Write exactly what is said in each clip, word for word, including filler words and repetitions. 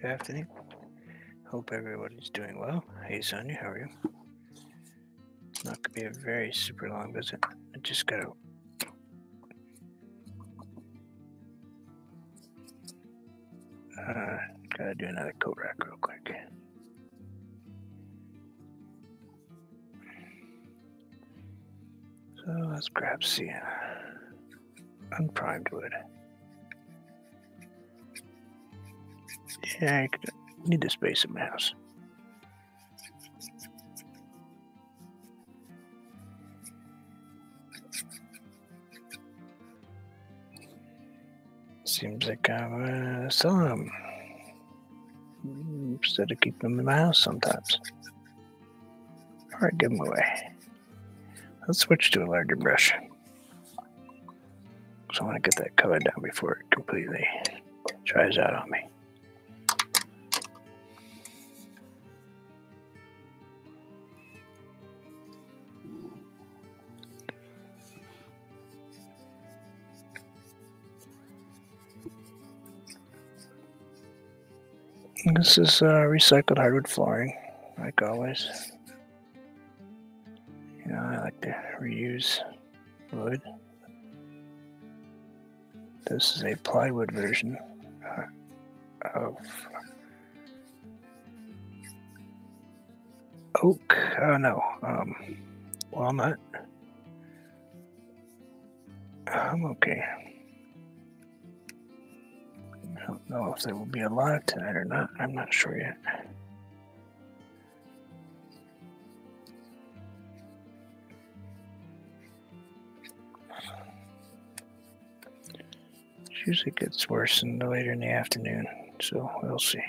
afternoon. Hope everybody's doing well. Hey, Sonia, how are you? It's not gonna be a very super long visit. I just gotta. Uh, gotta do another coat rack real quick. So let's grab sienna. Unprimed wood. Yeah, I could, need the space in my house. Seems like I'm uh, selling them instead of keeping them in my house sometimes. All right, give them away. Let's switch to a larger brush. So I want to get that color down before it completely dries out on me. This is uh, recycled hardwood flooring, like always. You know, I like to reuse wood. This is a plywood version uh, of oak. Oh no, um, walnut. I'm okay. I don't know if there will be a lot tonight or not. I'm not sure yet. It usually gets worse in the later in the afternoon, so we'll see.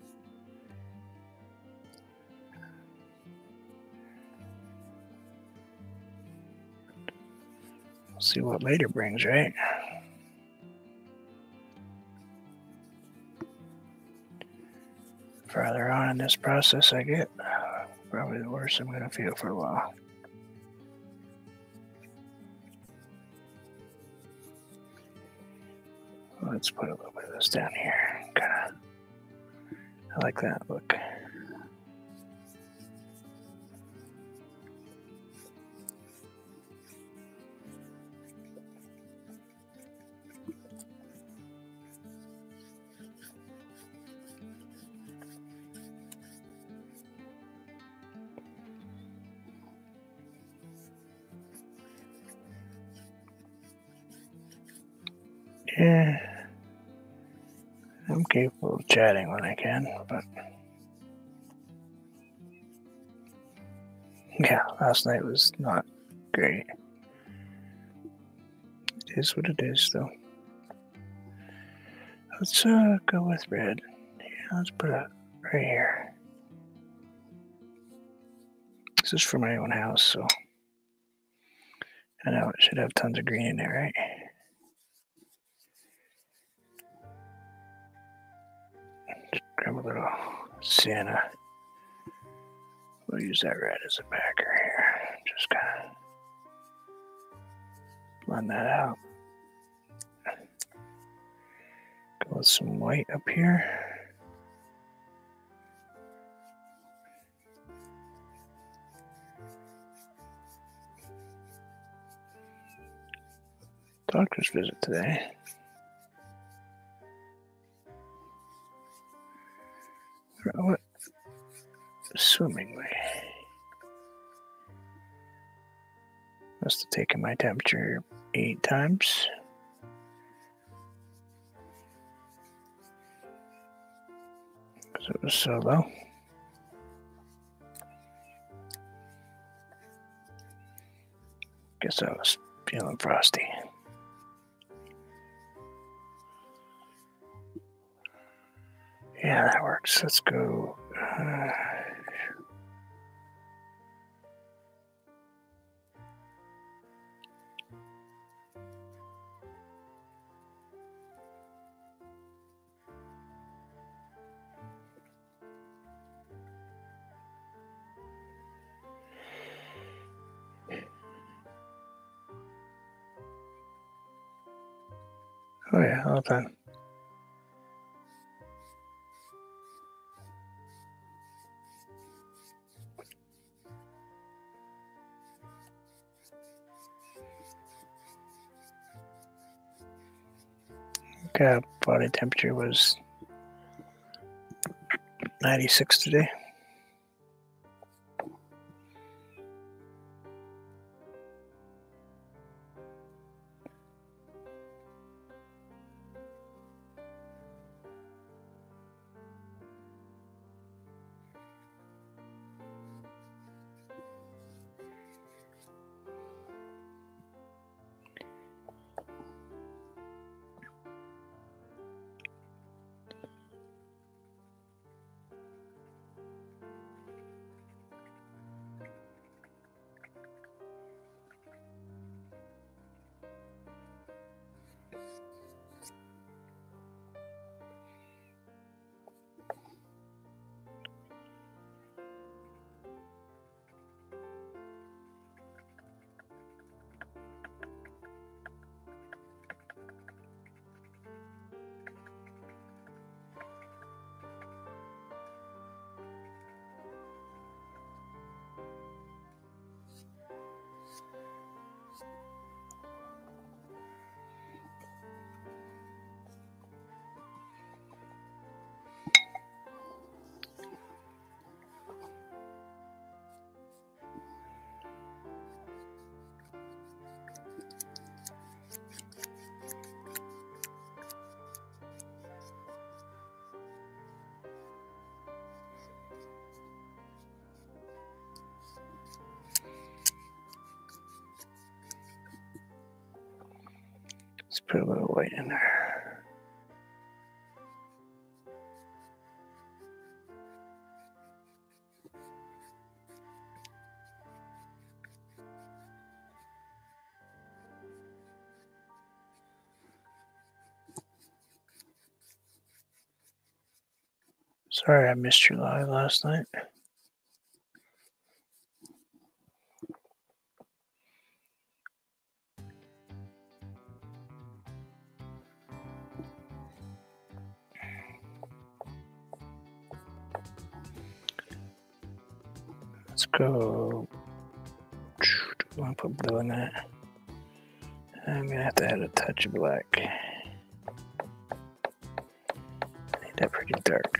We'll see what later brings, right? Farther on in this process I get, probably the worse I'm going to feel for a while. Let's put a little bit of this down here. Kind of, I like that look. Yeah, I'm capable of chatting when I can, but yeah, last night was not great. It is what it is, though. Let's uh, go with red. Yeah, let's put it right here. This is for my own house, so I know it should have tons of green in there, right? Just grab a little sienna. We'll use that red as a backer here. Just kind of blend that out. Go with some white up here. Doctor's visit today. What? Swimmingly. Must have taken my temperature eight times. Because it was so low. Guess I was feeling frosty. Yeah, that works. Let's go. Uh, oh yeah, all done. uh, body temperature was ninety-six today. Let's put a little white in there. Sorry I missed your live last night. Let's go. Do I want to put blue in that? I'm gonna have to add a touch of black. I need that pretty dark.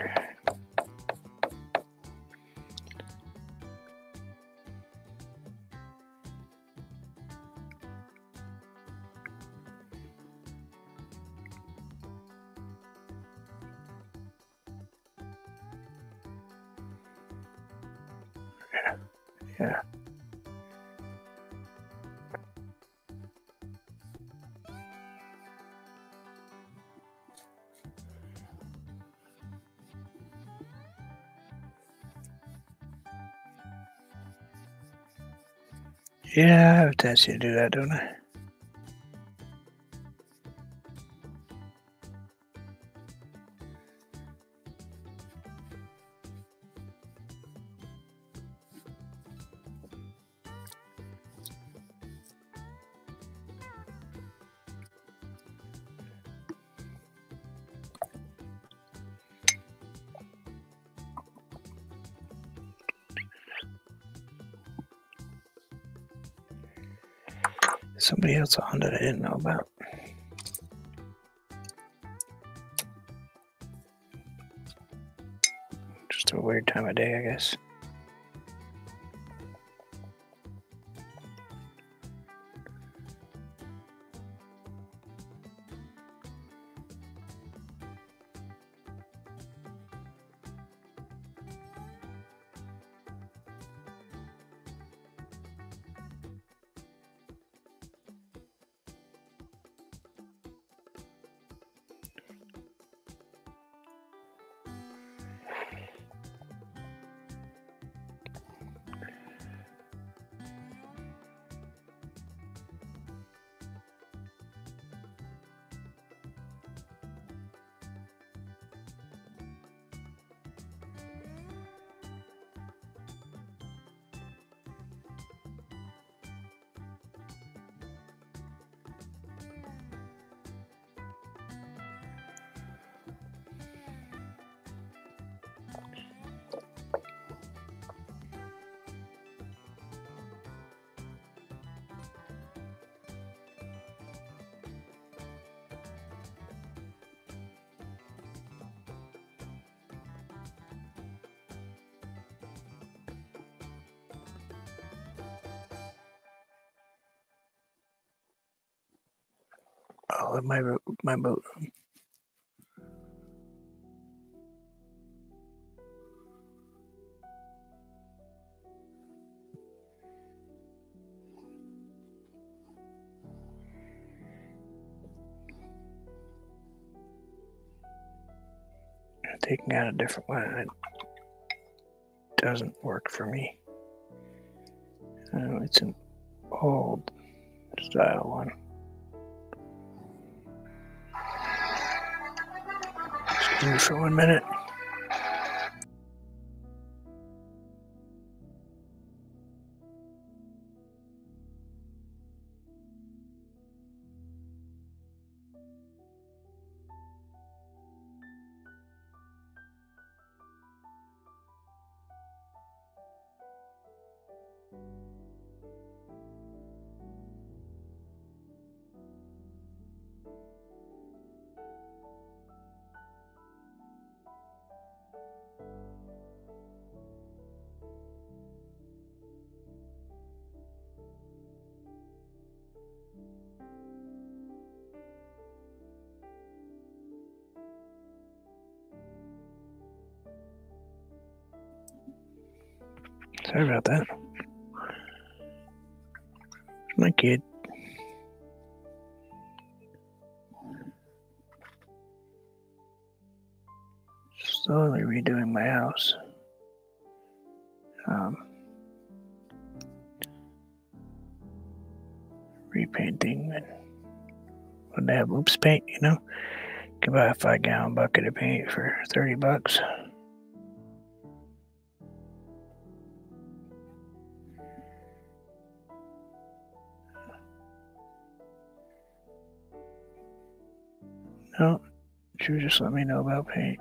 Yeah. Yeah. Yeah, I have a tendency to do that, don't I? Somebody else on that I didn't know about. Just a weird time of day, I guess. all of my my boat. Taking out a different one, it doesn't work for me. Oh, it's an old style one. Excuse me for one minute. Sorry about that. My kid. Slowly redoing my house. Um, repainting, and when they have oops paint, you know, you can buy a five gallon bucket of paint for thirty bucks. No, she just let me know about paint.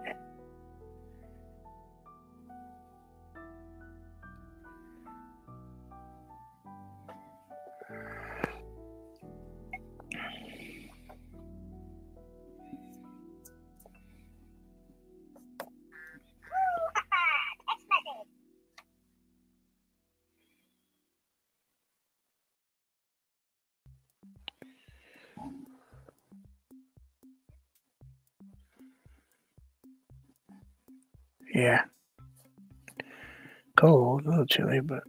Yeah. Cold, a little chilly, but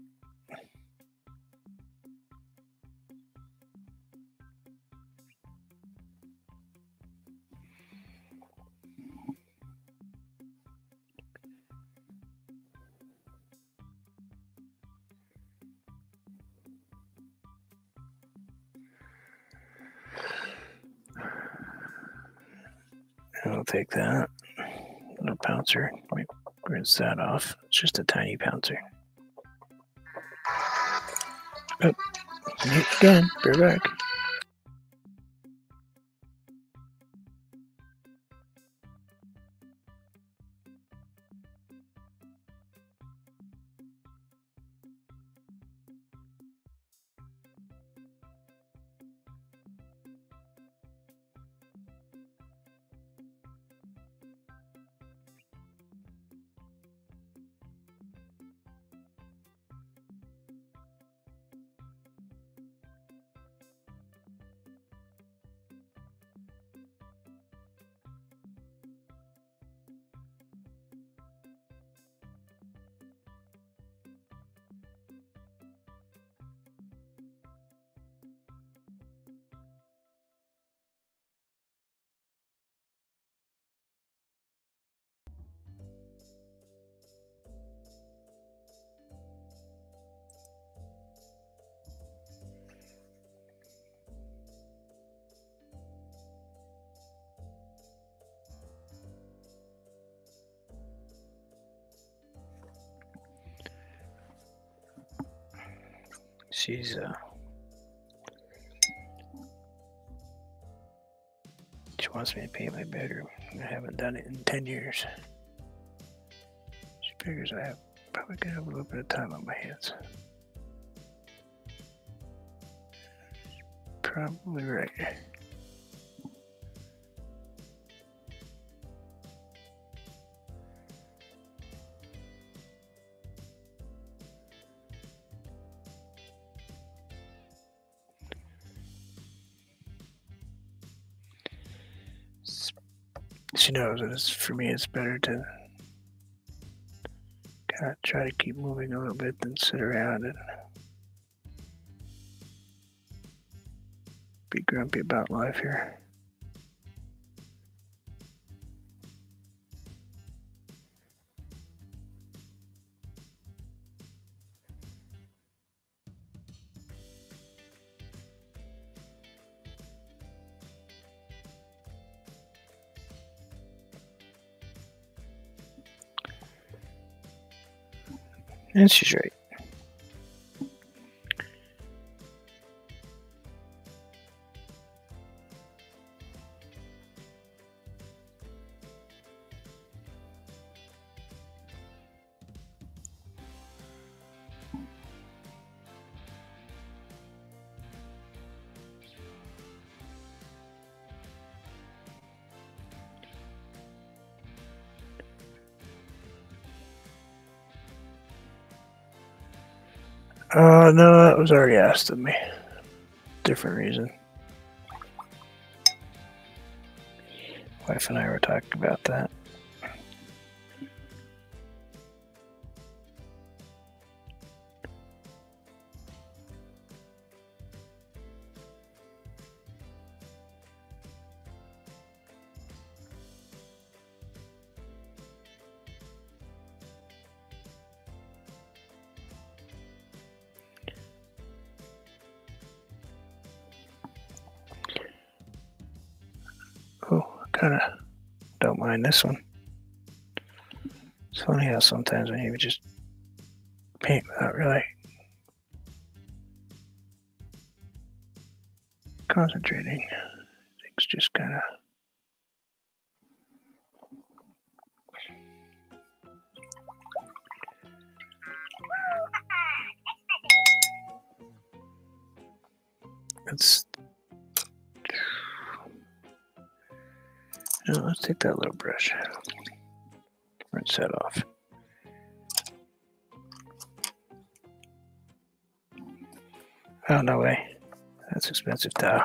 I'll take that. Little pouncer. Let me rinse that off. It's just a tiny pouncer. Oh, again, be right back. She's uh she wants me to paint my bedroom. I haven't done it in ten years. She figures I have probably gonna have a little bit of time on my hands. Probably right. She knows that it's, for me, it's better to kind of try to keep moving a little bit than sit around and be grumpy about life here. And she's right. Uh, no, that was already asked of me. Different reason. Wife and I were talking about that. Oh, kind of don't mind this one. It's funny how sometimes when you just paint without really concentrating, things just kind of. Let's, you know, let's take that little brush. Rinse that off. Oh, no way. That's expensive towel.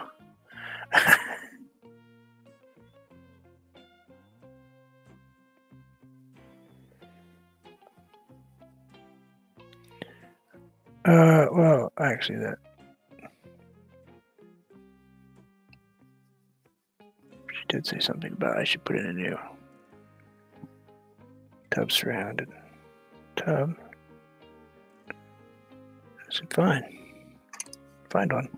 uh, well, actually, that. She did say something about I should put in a new tub surrounded tub. I said, fine. Find one.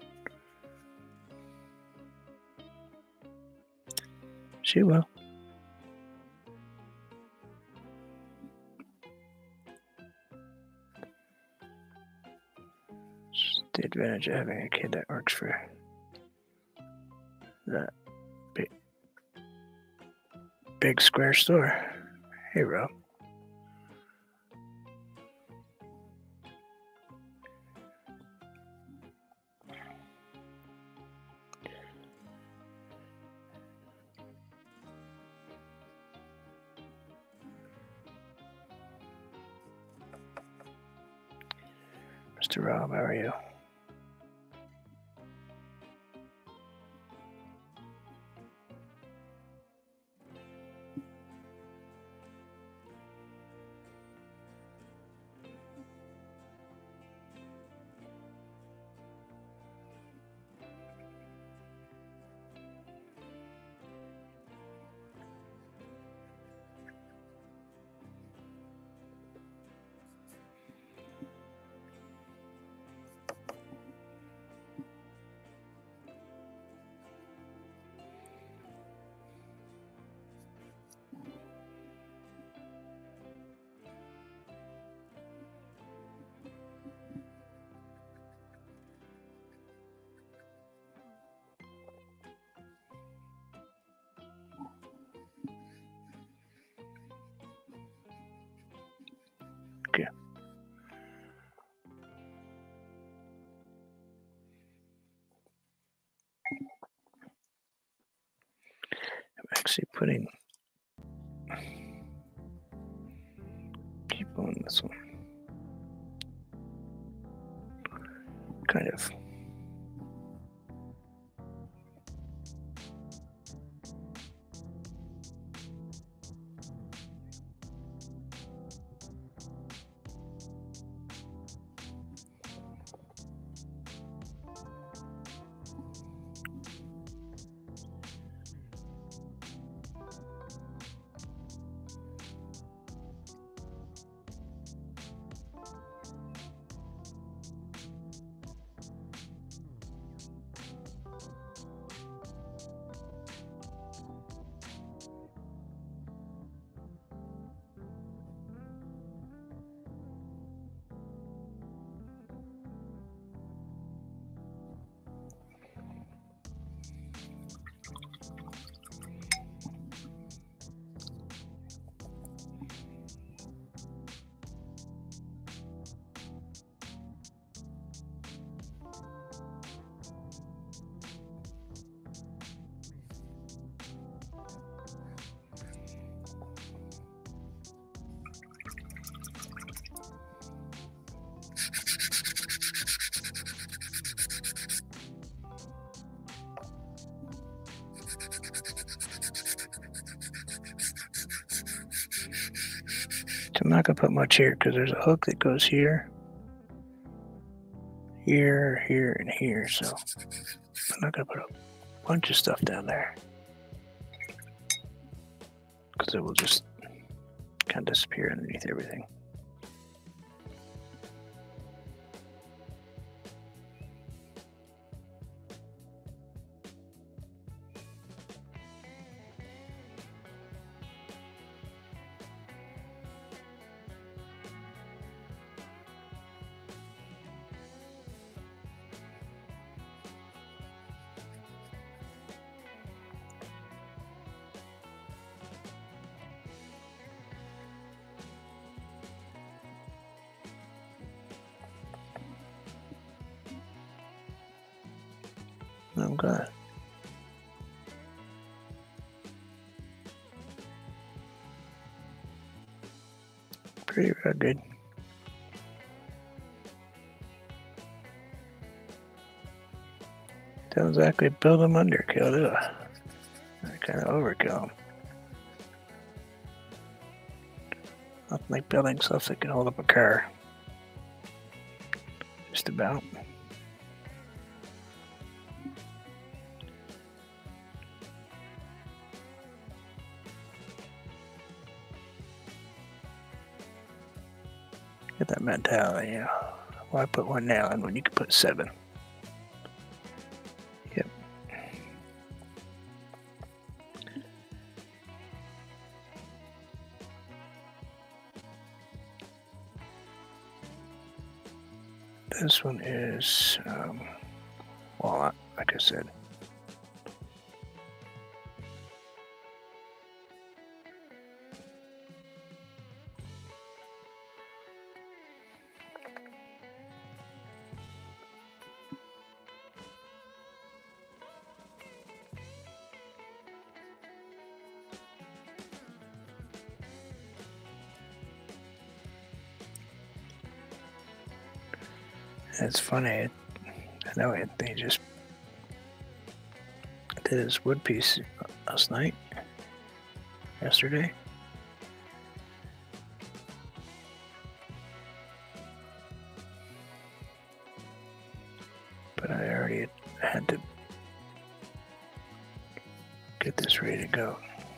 She will. It's the advantage of having a kid that works for that big, big square store. Hey, Rob. Mister Rob, how are you? Okay. I'm actually putting people in this one. Kind of. I'm not going to put much here because there's a hook that goes here, here, here, and here. So I'm not going to put a bunch of stuff down there because it will just kind of disappear underneath everything. I'm glad. Pretty rugged. Don't exactly build them underkill, do I? I kind of overkill them. Nothing like building stuff that can hold up a car. Just about. Get that mentality, yeah. Why put one nail in when you can put seven? Yep. This one is um, walnut, like I said. It's funny. It, I know it. They just did this wood piece last night, yesterday. But I already had to get this ready to go.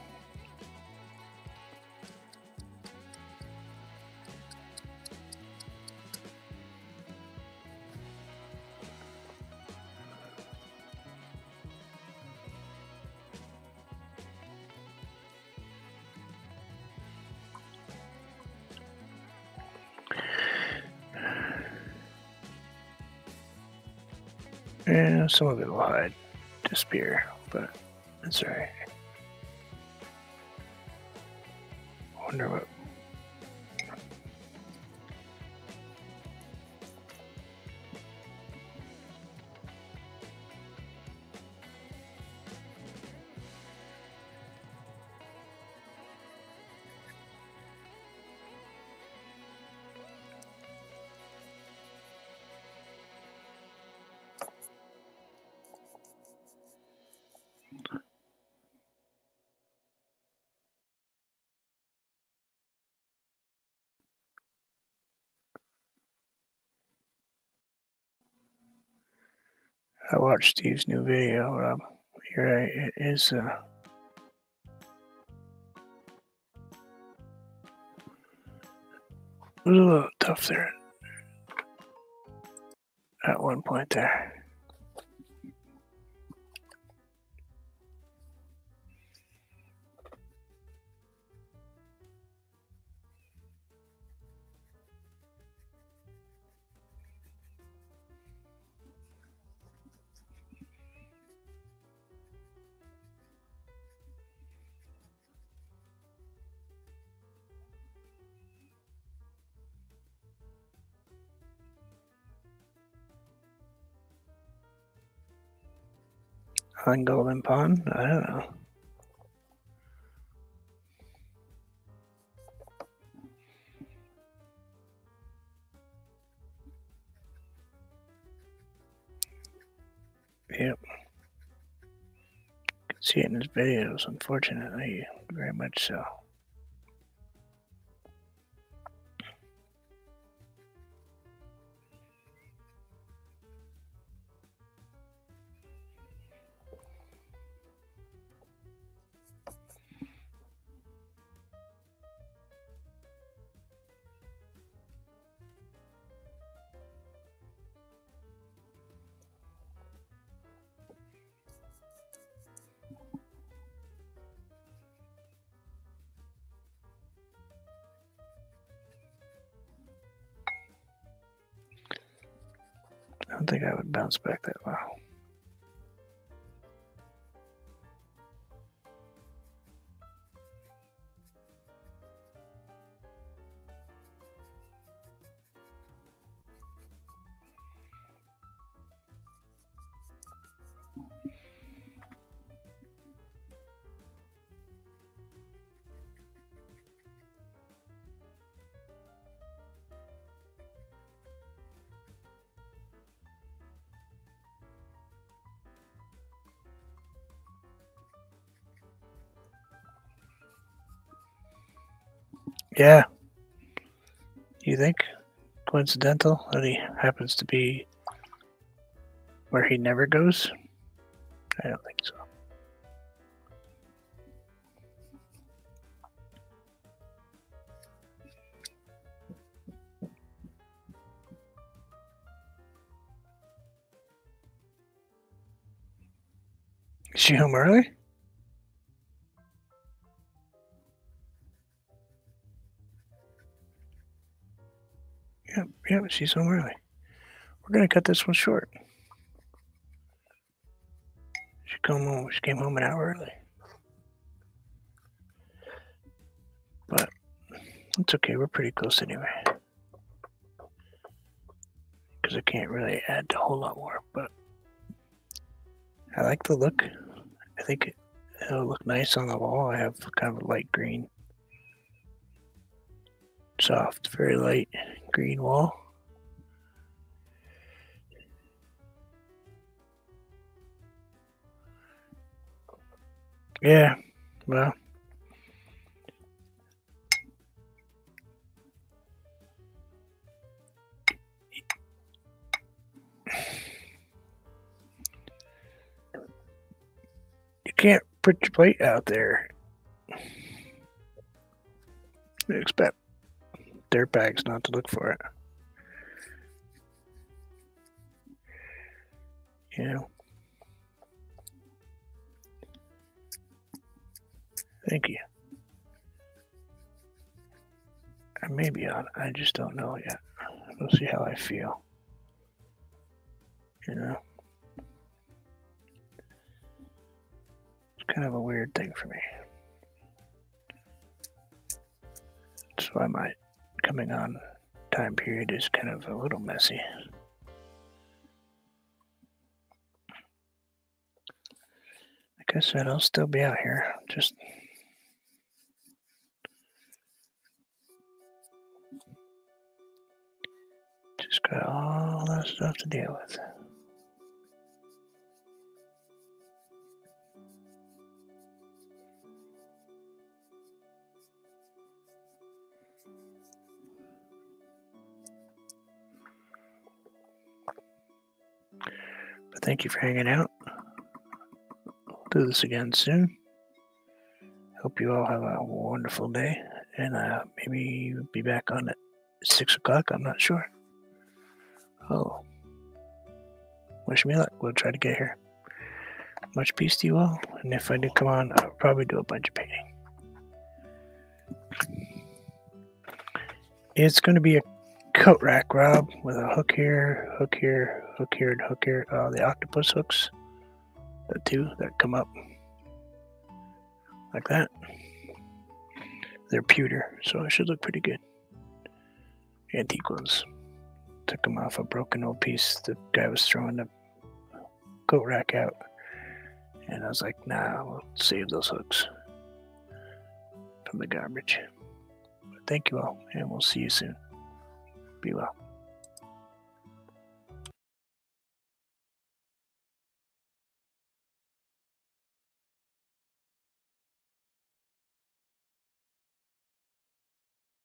Yeah, some of it will hide, disappear, but that's alright. Wonder what. I watched Steve's new video. Um, you're right, it is. Uh, it was a little tough there at one point there. On Golden Pond? I don't know. Yep. Can see it in his videos, unfortunately, very much so. don't think I would bounce back that well. Yeah. You think? Coincidental that he happens to be where he never goes? I don't think so. Is she home early? Yep, yep, she's home early. We're gonna cut this one short. She come home. She came home an hour early, but it's okay. We're pretty close anyway, because I can't really add a whole lot more. But I like the look. I think it, it'll look nice on the wall. I have kind of a light green, soft, very light green wall. Yeah, well, you can't put your plate out there and expect dirtbags not to look for it. You know. Thank you. I may be on. I just don't know yet. We'll see how I feel. You know. It's kind of a weird thing for me. That's why my coming on time period is kind of a little messy. Like I said, I'll still be out here. Just just got all that stuff to deal with. But thank you for hanging out. We'll do this again soon. Hope you all have a wonderful day, and uh, maybe be back on at six o'clock. I'm not sure. Oh, wish me luck. We'll try to get here. Much peace to you all, and if I do come on, I'll probably do a bunch of painting. It's going to be a coat rack, Rob, with a hook here, hook here, hook here, and hook here. Uh, the octopus hooks, the two that come up like that. They're pewter, so it should look pretty good. Antique ones. Took them off a broken old piece. The guy was throwing the coat rack out, and I was like, nah, we'll save those hooks from the garbage. But thank you all, and we'll see you soon. Be well.